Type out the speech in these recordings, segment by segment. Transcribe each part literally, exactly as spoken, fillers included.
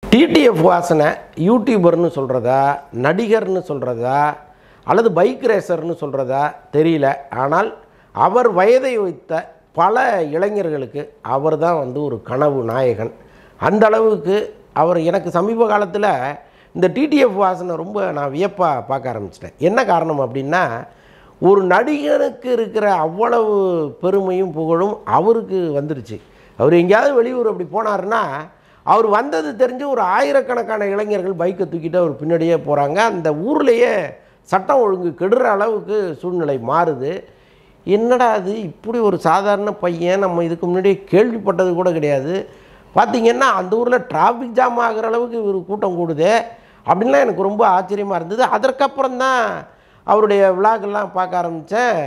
TTF வாசனை யூடியூபர்னு சொல்கிறதா, நடிகர்னு சொல்கிறதா, அல்லது பைக் ரேசர்னு சொல்கிறதா தெரியல. ஆனால் அவர் வயதை வைத்த பல இளைஞர்களுக்கு அவர் தான் வந்து ஒரு கனவு நாயகன். அந்த அளவுக்கு அவர் எனக்கு சமீப காலத்தில் இந்த டிடிஎஃப் வாசனை ரொம்ப நான் வியப்பாக பார்க்க ஆரம்பிச்சிட்டேன். என்ன காரணம் அப்படின்னா, ஒரு நடிகனுக்கு இருக்கிற அவ்வளவு பெருமையும் புகழும் அவருக்கு வந்துருச்சு. அவர் எங்கேயாவது வெளியூர் அப்படி போனார்னா அவர் வந்தது தெரிஞ்சு ஒரு ஆயிரக்கணக்கான இளைஞர்கள் பைக்கை தூக்கிட்டு அவர் பின்னாடியே போகிறாங்க. அந்த ஊர்லேயே சட்டம் ஒழுங்கு கெடுற அளவுக்கு சூழ்நிலை மாறுது. என்னடா அது, இப்படி ஒரு சாதாரண பையன் நம்ம இதுக்கு முன்னாடியே கேள்விப்பட்டது கூட கிடையாது. பார்த்திங்கன்னா அந்த ஊரில் டிராஃபிக் ஜாம் ஆகிற அளவுக்கு ஒரு கூட்டம் கூடுது அப்படின்லாம் எனக்கு ரொம்ப ஆச்சரியமாக இருந்தது. அதற்கப்புறம் தான் அவருடைய விழாக்கெல்லாம் பார்க்க ஆரம்பித்தேன்.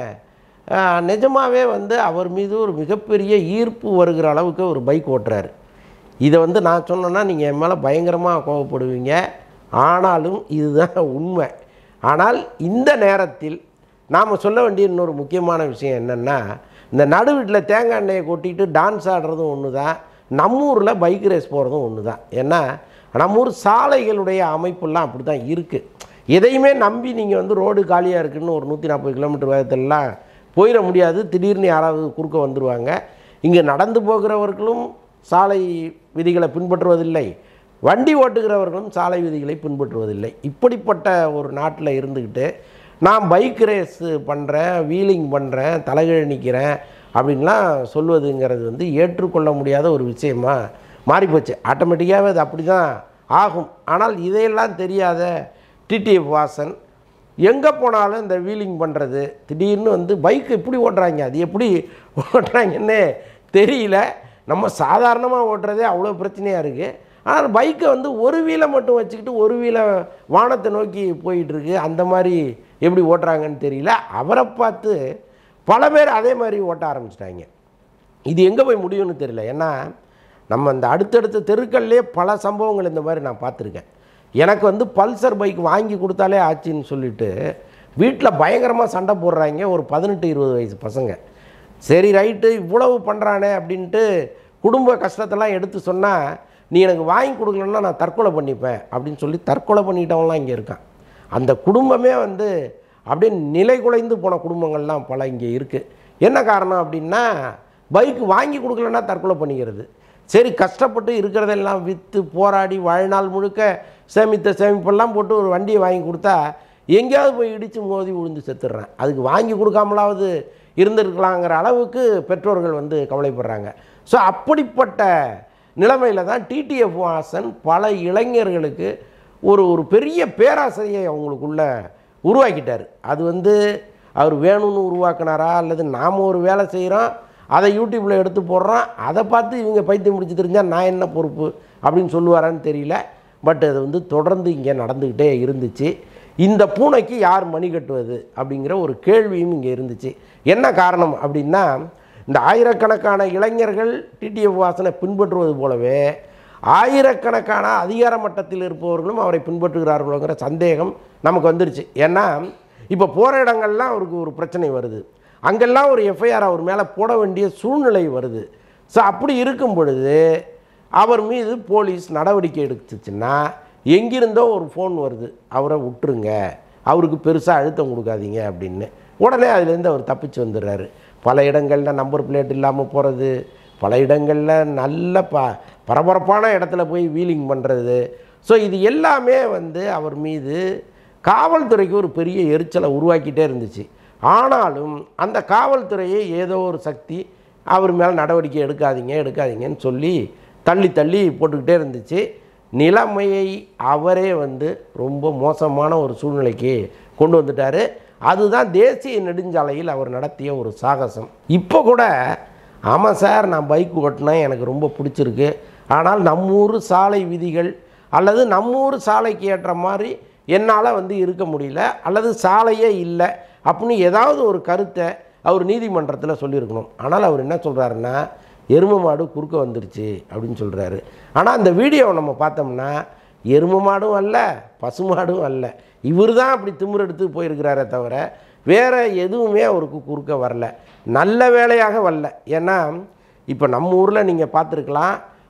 நிஜமாகவே வந்து அவர் மீது ஒரு மிகப்பெரிய ஈர்ப்பு வருகிற அளவுக்கு ஒரு பைக் ஓட்டுறாரு. இதை வந்து நான் சொன்னேன்னா நீங்கள் என் மேலே பயங்கரமாக கோபப்படுவீங்க. ஆனாலும் இதுதான் உண்மை. ஆனால் இந்த நேரத்தில் நாம் சொல்ல வேண்டிய இன்னொரு முக்கியமான விஷயம் என்னென்னா, இந்த நடு வீட்டில் தேங்காய் எண்ணெயை கொட்டிட்டு டான்ஸ் ஆடுறதும் ஒன்று தான், நம்ம ஊரில் பைக் ரேஸ் போகிறதும் ஒன்று தான். ஏன்னா நம்ம ஊர் சாலைகளுடைய அமைப்புலாம் அப்படி தான் இருக்குது. எதையுமே நம்பி நீங்கள் வந்து ரோடு காலியாக இருக்குதுன்னு ஒரு நூற்றி நாற்பது கிலோமீட்டர் வேகத்திலலாம் போயிட முடியாது. திடீர்னு யாராவது குறுக்க வந்துடுவாங்க. இங்கே நடந்து போகிறவர்களும் சாலை விதிகளை பின்பற்றுவதில்லை, வண்டி ஓட்டுகிறவர்களும் சாலை விதிகளை பின்பற்றுவதில்லை. இப்படிப்பட்ட ஒரு நாட்டில் இருந்துக்கிட்டு நான் பைக் ரேஸ் பண்ணுறேன், வீலிங் பண்ணுறேன், தலைகீழ நிற்கிறேன் அப்படின்லாம் சொல்வதுங்கிறது வந்து ஏற்றுக்கொள்ள முடியாத ஒரு விஷயமாக மாறிப்போச்சு. ஆட்டோமேட்டிக்காகவே அது அப்படி தான் ஆகும். ஆனால் இதையெல்லாம் தெரியாத டிடிஎஃப் வாசன் எங்கே போனாலும் இந்த வீலிங் பண்ணுறது, திடீர்னு வந்து பைக்கு இப்படி ஓட்டுறாங்க, அது எப்படி ஓட்டுறாங்கன்னே தெரியல. நம்ம சாதாரணமாக ஓட்டுறதே அவ்வளோ பிரச்சனையாக இருக்குது. ஆனால் பைக்கை வந்து ஒரு வீலை மட்டும் வச்சுக்கிட்டு ஒரு வீலை வானத்தை நோக்கி போயிட்டுருக்கு. அந்த மாதிரி எப்படி ஓட்டுறாங்கன்னு தெரியல. அவரை பார்த்து பல பேர் அதே மாதிரி ஓட்ட ஆரம்பிச்சிட்டாங்க. இது எங்கே போய் முடியும்னு தெரியல. ஏன்னா நம்ம இந்த அடுத்தடுத்த தெருக்கள்லேயே பல சம்பவங்கள் இந்த மாதிரி நான் பார்த்துருக்கேன். எனக்கு வந்து பல்சர் பைக் வாங்கி கொடுத்தாலே ஆச்சுன்னு சொல்லிவிட்டு வீட்டில் பயங்கரமாக சண்டை போடுறாங்க ஒரு பதினெட்டு இருபது வயசு பசங்க. சரி ரைட்டு, இவ்வளவு பண்ணுறானே அப்படின்ட்டு குடும்ப கஷ்டத்தெல்லாம் எடுத்து சொன்னால், நீ எனக்கு வாங்கி கொடுக்கலன்னா நான் தற்கொலை பண்ணிப்பேன் அப்படின்னு சொல்லி தற்கொலை பண்ணிட்டவங்களாம் இங்கே இருக்கான். அந்த குடும்பமே வந்து அப்படியே நிலை குலைந்து போன குடும்பங்கள்லாம் பல இங்கே இருக்குது. என்ன காரணம் அப்படின்னா, பைக்கு வாங்கி கொடுக்கலன்னா தற்கொலை பண்ணிக்கிறது. சரி கஷ்டப்பட்டு இருக்கிறதெல்லாம் விற்று போராடி வாழ்நாள் முழுக்க சேமித்த சேமிப்பெல்லாம் போட்டு ஒரு வண்டியை வாங்கி கொடுத்தா எங்கேயாவது போய் இடித்து மோதி விழுந்து செத்துடுறேன். அதுக்கு வாங்கி கொடுக்காமலாவது இருந்திருக்கலாங்கிற அளவுக்கு பெற்றோர்கள் வந்து கவலைப்படுறாங்க. ஸோ அப்படிப்பட்ட நிலைமையில் தான் டிடிஎஃப் வாசன் பல இளைஞர்களுக்கு ஒரு ஒரு பெரிய பேராசையை அவங்களுக்குள்ள உருவாக்கிட்டார். அது வந்து அவர் வேணும்னு உருவாக்கினாரா, அல்லது நாம் ஒரு வேலை செய்கிறோம் அதை யூடியூப்பில் எடுத்து போடுறோம், அதை பார்த்து இவங்க பைத்தியம் முடிச்சு தெரிஞ்சால் நான் என்ன பொறுப்பு அப்படின்னு சொல்லுவாரான்னு தெரியல. பட் அது வந்து தொடர்ந்து இங்கே நடந்துக்கிட்டே இருந்துச்சு. இந்த பூனைக்கு யார் மணி கட்டுவது அப்படிங்கிற ஒரு கேள்வியும் இங்கே இருந்துச்சு. என்ன காரணம் அப்படின்னா, இந்த ஆயிரக்கணக்கான இளைஞர்கள் டிடிஎஃப் வாசனை பின்பற்றுவது போலவே ஆயிரக்கணக்கான அதிகார மட்டத்தில் இருப்பவர்களும் அவரை பின்பற்றுகிறார்களோங்கிற சந்தேகம் நமக்கு வந்துருச்சு. ஏன்னா இப்போ போகிற இடங்கள்லாம் அவருக்கு ஒரு பிரச்சனை வருது, அங்கெல்லாம் ஒரு எஃப்ஐஆர் அவர் மேலே போட வேண்டிய சூழ்நிலை வருது. ஸோ அப்படி இருக்கும் பொழுது அவர் மீது போலீஸ் நடவடிக்கை எடுத்துச்சுன்னா எங்கிருந்தோ ஒரு ஃபோன் வருது, அவரை விட்டுருங்க, அவருக்கு பெருசாக அழுத்தம் கொடுக்காதீங்க அப்படின்னு. உடனே அதுலேருந்து அவர் தப்பிச்சு வந்துடுறாரு. பல இடங்களில் நம்பர் பிளேட் இல்லாமல் போகிறது, பல இடங்களில் நல்ல ப பரபரப்பான இடத்துல போய் வீலிங் பண்ணுறது. ஸோ இது எல்லாமே வந்து அவர் மீது காவல்துறைக்கு ஒரு பெரிய எரிச்சலை உருவாக்கிட்டே இருந்துச்சு. ஆனாலும் அந்த காவல்துறையை ஏதோ ஒரு சக்தி அவர் மேலே நடவடிக்கை எடுக்காதீங்க எடுக்காதீங்கன்னு சொல்லி தள்ளி தள்ளி போட்டுக்கிட்டே இருந்துச்சு. நிலைமையை அவரே வந்து ரொம்ப மோசமான ஒரு சூழ்நிலைக்கு கொண்டு வந்துட்டார். அதுதான் தேசிய நெடுஞ்சாலையில் அவர் நடத்திய ஒரு சாகசம். இப்போ கூட ஆமாம் சார், நான் பைக் ஓட்டினேன், எனக்கு ரொம்ப பிடிச்சிருக்கு, ஆனால் நம்மூர் சாலை விதிகள் அல்லது நம்மூர் சாலைக்கு ஏற்ற மாதிரி என்னால் வந்து இருக்க முடியல, அல்லது சாலையே இல்லை அப்படின்னு ஏதாவது ஒரு கருத்தை அவர் நீதிமன்றத்தில் சொல்லியிருக்கணும். ஆனால் அவர் என்ன சொல்கிறாருன்னா, எருமை மாடு குறுக்க வந்துருச்சு அப்படின்னு சொல்கிறாரு. ஆனால் அந்த வீடியோவை நம்ம பார்த்தோம்னா எருமை மாடும் அல்ல, பசு மாடும் அல்ல, இவர் தான் அப்படி திமிர் எடுத்து போயிருக்கிறாரே தவிர வேறு எதுவுமே அவருக்கு குறுக்க வரல. நல்ல வேலையாக வரல. ஏன்னா இப்போ நம்ம ஊரில் நீங்கள் பார்த்துருக்கலாம்,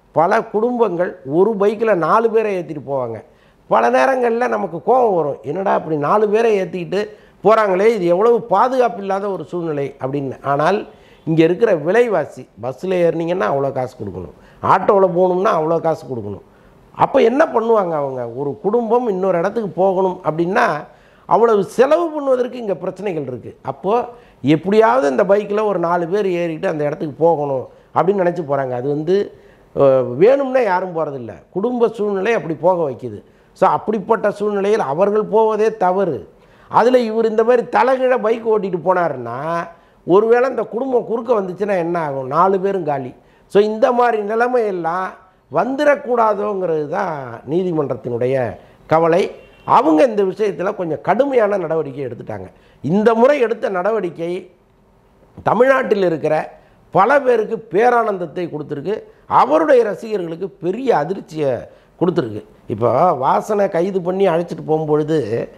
பல குடும்பங்கள் ஒரு பைக்கில் நாலு பேரை ஏற்றிட்டு போவாங்க. பல நேரங்களில் நமக்கு கோபம் வரும், என்னடா அப்படி நாலு பேரை ஏற்றிக்கிட்டு போகிறாங்களே, இது எவ்வளவு பாதுகாப்பு இல்லாத ஒரு சூழ்நிலை அப்படின்னு. ஆனால் இங்கே இருக்கிற விலைவாசி, பஸ்ஸில் ஏறினீங்கன்னா அவ்வளோ காசு கொடுக்கணும், ஆட்டோவில் போகணும்னா அவ்வளோ காசு கொடுக்கணும். அப்போ என்ன பண்ணுவாங்க அவங்க? ஒரு குடும்பம் இன்னொரு இடத்துக்கு போகணும் அப்படின்னா அவ்வளவு செலவு பண்ணுவதற்கு இங்கே பிரச்சனைகள் இருக்குது. அப்போது எப்படியாவது இந்த பைக்கில் ஒரு நாலு பேர் ஏறிக்கிட்டு அந்த இடத்துக்கு போகணும் அப்படின்னு நினச்சி போகிறாங்க. அது வந்து வேணும்னா யாரும் போகிறதில்ல, குடும்ப சூழ்நிலை அப்படி போக வைக்குது. ஸோ அப்படிப்பட்ட சூழ்நிலையில் அவர்கள் போவதே தவறு. அதில் இவர் இந்த மாதிரி தலைகீழ பைக் ஓட்டிகிட்டு போனாருன்னா ஒருவேளை இந்த குடும்பம் குறுக்க வந்துச்சுன்னா என்ன ஆகும்? நாலு பேரும் காலி. ஸோ இந்த மாதிரி நிலைமையெல்லாம் வந்துடக்கூடாதோங்கிறது தான் நீதிமன்றத்தினுடைய கவலை. அவங்க இந்த விஷயத்தில் கொஞ்சம் கடுமையான நடவடிக்கை எடுத்துட்டாங்க. இந்த முறை எடுத்த நடவடிக்கை தமிழ்நாட்டில் இருக்கிற பல பேருக்கு பேரானந்தத்தை கொடுத்துருக்கு, அவருடைய ரசிகர்களுக்கு பெரிய அதிர்ச்சியை கொடுத்துருக்கு. இப்போ வாசனை கைது பண்ணி அழைச்சிட்டு போகும்பொழுது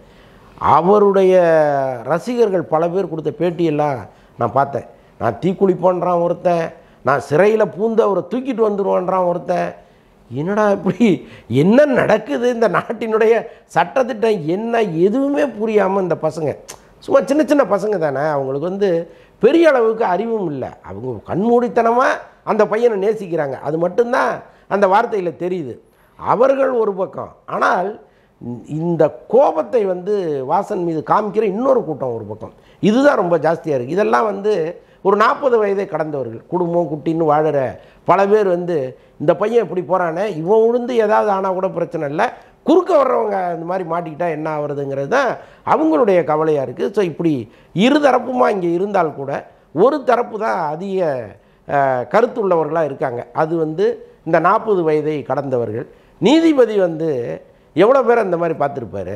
அவருடைய ரசிகர்கள் பல பேர் கொடுத்த பேட்டியெல்லாம் நான் பார்த்தேன். நான் தீக்குளிப்போன்றான் ஒருத்தன், நான் சிறையில் பூந்து அவரை தூக்கிட்டு வந்துடுவான்றான் ஒருத்தன். என்னடா இப்படி என்ன நடக்குது இந்த நாட்டினுடைய சட்டத்திட்டம் என்ன எதுவுமே புரியாமல் இந்த பசங்க, சும்மா சின்ன சின்ன பசங்க தானே, அவங்களுக்கு வந்து பெரிய அளவுக்கு அறிவும் இல்லை, அவங்க கண்மூடித்தனமாக அந்த பையனை நேசிக்கிறாங்க, அது மட்டும்தான் அந்த வார்த்தையில் தெரியுது. அவர்கள் ஒரு பக்கம், ஆனால் இந்த கோபத்தை வந்து வாசன் மீது காமிக்கிற இன்னொரு கூட்டம் ஒரு பக்கம், இதுதான் ரொம்ப ஜாஸ்தியாக இருக்குது. இதெல்லாம் வந்து ஒரு நாற்பது வயதை கடந்தவர்கள், குடும்பம் குட்டின்னு வாழற பல பேர் வந்து இந்த பையன் இப்படி போகிறானே, இவன் உழுந்து ஏதாவது ஆனால் கூட பிரச்சனை இல்லை, குறுக்க வர்றவங்க இந்த மாதிரி மாட்டிக்கிட்டா என்ன ஆகுறதுங்கிறது தான் அவங்களுடைய கவலையாக இருக்குது. ஸோ இப்படி இருதரப்புமா இங்கே இருந்தால் கூட ஒரு தரப்பு தான் அதிக கருத்துள்ளவர்களாக இருக்காங்க, அது வந்து இந்த நாற்பது வயதை கடந்தவர்கள். நீதிபதி வந்து எவ்வளோ பேர் அந்த மாதிரி பார்த்துருப்பார்,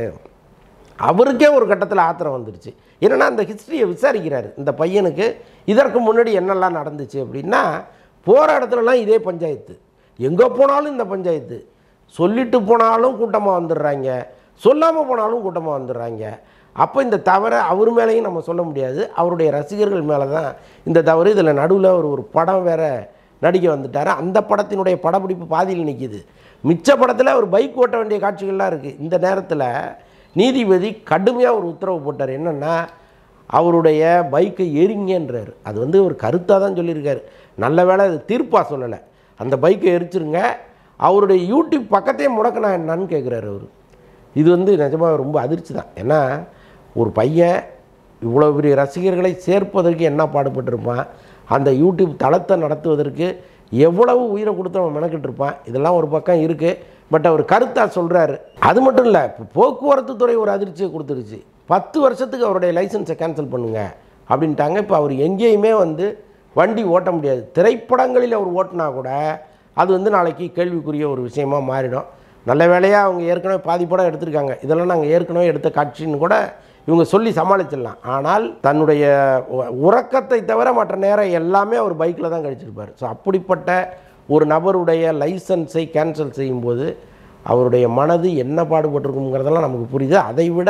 அவருக்கே ஒரு கட்டத்தில் ஆத்திரம் வந்துருச்சு. என்னென்னா அந்த ஹிஸ்ட்ரியை விசாரிக்கிறாரு, இந்த பையனுக்கு இதற்கு முன்னாடி என்னெல்லாம் நடந்துச்சு அப்படின்னா, போகிற இடத்துலலாம் இதே பஞ்சாயத்து, எங்கே போனாலும் இந்த பஞ்சாயத்து, சொல்லிட்டு போனாலும் கூட்டமாக வந்துடுறாங்க, சொல்லாமல் போனாலும் கூட்டமாக வந்துடுறாங்க. அப்போ இந்த தவறை அவர் மேலேயும் நம்ம சொல்ல முடியாது, அவருடைய ரசிகர்கள் மேலே தான் இந்த தவறு. இதில் நடுவில் ஒரு ஒரு படம் வேறு நடிக்க வந்துட்டார், அந்த படத்தினுடைய படப்பிடிப்பு பாதியில் நிற்கிது, மிச்ச படத்தில் அவர் பைக் ஓட்ட வேண்டிய காட்சிகள்லாம் இருக்குது. இந்த நேரத்தில் நீதிபதி கடுமையாக ஒரு உத்தரவு போட்டார், என்னென்னா அவருடைய பைக்கை எரிங்கன்றார். அது வந்து ஒரு கருத்தாக தான் சொல்லியிருக்காரு, நல்ல வேளை அது தீர்ப்பாக சொல்லலை, அந்த பைக்கை எரிச்சிருங்க, அவருடைய யூடியூப் பக்கத்தையே முடக்கினா என்னன்னு கேட்குறாரு அவர். இது வந்து நிஜமாக ரொம்ப அதிர்ச்சி தான். ஏன்னா ஒரு பையன் இவ்வளோ பெரிய ரசிகர்களை சேர்ப்பதற்கு என்ன பாடுபட்டிருப்பான், அந்த யூடியூப் தளத்தை நடத்துவதற்கு எவ்வளவு உயிரை கொடுத்து அவன் மெனக்கிட்டு இருப்பான். இதெல்லாம் ஒரு பக்கம் இருக்குது, பட் அவர் கருத்தாக சொல்கிறாரு. அது மட்டும் இல்லை, இப்போ போக்குவரத்து துறை ஒரு அதிர்ச்சியை கொடுத்துருச்சு, பத்து வருஷத்துக்கு அவருடைய லைசன்ஸை கேன்சல் பண்ணுங்க அப்படின்ட்டாங்க. இப்போ அவர் எங்கேயுமே வந்து வண்டி ஓட்ட முடியாது, திரைப்படங்களில் அவர் ஓட்டினா கூட அது வந்து நாளைக்கு கேள்விக்குரிய ஒரு விஷயமாக மாறிடும். நல்ல வேலையாக அவங்க ஏற்கனவே பாதி படம் எடுத்திருக்காங்க, இதெல்லாம் நாங்கள் ஏற்கனவே எடுத்த காட்சின்னு கூட இவங்க சொல்லி சமாளிச்சிடலாம். ஆனால் தன்னுடைய உறக்கத்தை தவிர மற்ற நேரம் எல்லாமே அவர் பைக்கில் தான் கழிச்சிருப்பார். ஸோ அப்படிப்பட்ட ஒரு நபருடைய லைசன்ஸை கேன்சல் செய்யும்போது அவருடைய மனது என்ன பாடுபட்டிருக்குங்கிறதெல்லாம் நமக்கு புரியுது. அதை விட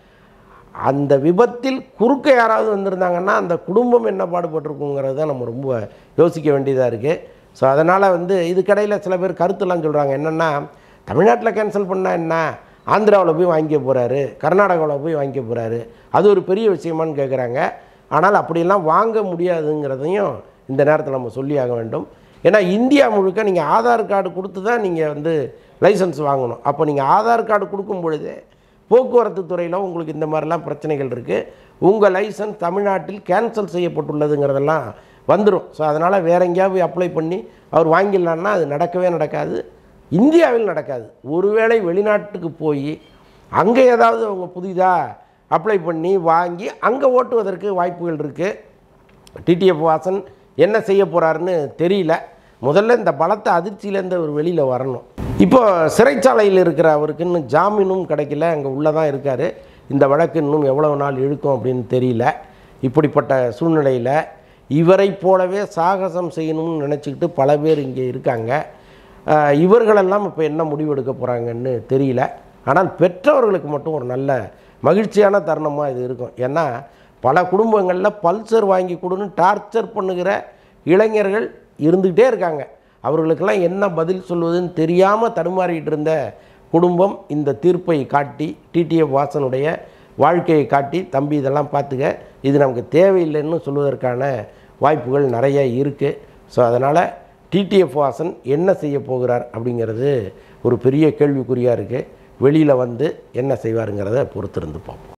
அந்த விபத்தில் குறுக்க யாராவது வந்திருந்தாங்கன்னா அந்த குடும்பம் என்ன பாடுபட்டிருக்குங்கிறது தான் நம்ம ரொம்ப யோசிக்க வேண்டியதாக இருக்குது. ஸோ அதனால் வந்து இதுக்கடையில் சில பேர் கருத்துலாம் சொல்கிறாங்க, என்னென்னா தமிழ்நாட்டில் கேன்சல் பண்ணால் என்ன, ஆந்திராவில் போய் வாங்கிக்க போகிறாரு, கர்நாடகாவில் போய் வாங்கிக்க போகிறாரு, அது ஒரு பெரிய விஷயமானு கேட்குறாங்க. ஆனால் அப்படியெல்லாம் வாங்க முடியாதுங்கிறதையும் இந்த நேரத்தில் நம்ம சொல்லி ஆக வேண்டும். ஏன்னா இந்தியா முழுக்க நீங்கள் ஆதார் கார்டு கொடுத்து தான் நீங்கள் வந்து லைசன்ஸ் வாங்கணும். அப்போ நீங்கள் ஆதார் கார்டு கொடுக்கும் பொழுது போக்குவரத்து துறையில் உங்களுக்கு இந்த மாதிரிலாம் பிரச்சனைகள் இருக்குது, உங்கள் லைசன்ஸ் தமிழ்நாட்டில் கேன்சல் செய்யப்பட்டுள்ளதுங்கிறதெல்லாம் வந்துடும். ஸோ அதனால் வேற எங்கேயாவது அப்ளை பண்ணி அவர் வாங்கிடலான்னா அது நடக்கவே நடக்காது, இந்தியாவில் நடக்காது. ஒருவேளை வெளிநாட்டுக்கு போய் அங்கே ஏதாவது அவங்க புதிதாக அப்ளை பண்ணி வாங்கி அங்கே ஓட்டுவதற்கு வாய்ப்புகள் இருக்குது. டிடிஎஃப் வாசன் என்ன செய்ய போகிறாருன்னு தெரியல. முதல்ல இந்த பலத்த அதிர்ச்சியிலேருந்து அவர் வெளியில் வரணும். இப்போ சிறைச்சாலையில் இருக்கிற அவருக்கு இன்னும் ஜாமீனும் கிடைக்கல, அங்கே உள்ளே தான் இருக்கார். இந்த வழக்கு இன்னும் எவ்வளவு நாள் இழுக்கும் அப்படின்னு தெரியல. இப்படிப்பட்ட சூழ்நிலையில் இவரை போலவே சாகசம் செய்யணும்னு நினச்சிக்கிட்டு பல பேர் இங்கே இருக்காங்க. இவர்களெல்லாம் இப்போ என்ன முடிவெடுக்க போகிறாங்கன்னு தெரியல. ஆனால் பெற்றவர்களுக்கு மட்டும் ஒரு நல்ல மகிழ்ச்சியான தருணமாக இது இருக்கும். ஏன்னா பல குடும்பங்களில் பல்சர் வாங்கி கொடுன்னு டார்ச்சர் பண்ணுகிற இளைஞர்கள் இருந்துக்கிட்டே இருக்காங்க. அவர்களுக்கெல்லாம் என்ன பதில் சொல்வதுன்னு தெரியாமல் தடுமாறிட்டு இருந்த குடும்பம் இந்த தீர்ப்பை காட்டி, டிடிஎஃப் வாசனுடைய வாழ்க்கையை காட்டி, தம்பி இதெல்லாம் பார்த்துக்க, இது நமக்கு தேவையில்லைன்னு சொல்வதற்கான வாய்ப்புகள் நிறைய இருக்குது. ஸோ அதனால் டிடிஎஃப் வாசன் என்ன செய்ய போகிறார் அப்படிங்கிறது ஒரு பெரிய கேள்விக்குறியாக இருக்குது. வெளியில் வந்து என்ன செய்வாருங்கிறத பொறுத்திருந்து பார்ப்போம்.